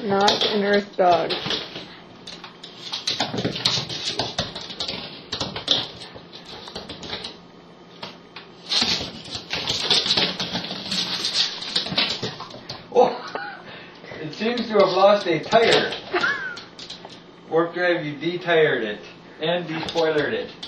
Not an earth dog. Oh, it seems to have lost a tire. Warp drive, you de-tired it and despoilered it.